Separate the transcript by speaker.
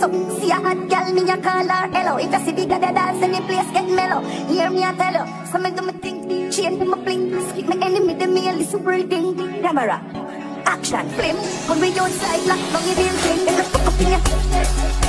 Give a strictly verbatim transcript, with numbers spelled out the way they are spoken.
Speaker 1: So, see a hot girl, me a call her hello. If you see bigger the dance, then the place get mellow. Hear me a tell you, so me do me think, change me blink, skip me enemy, the me a listen breathing. Camera, action, flame, when we outside, lock, long you building, then the fuck up in ya.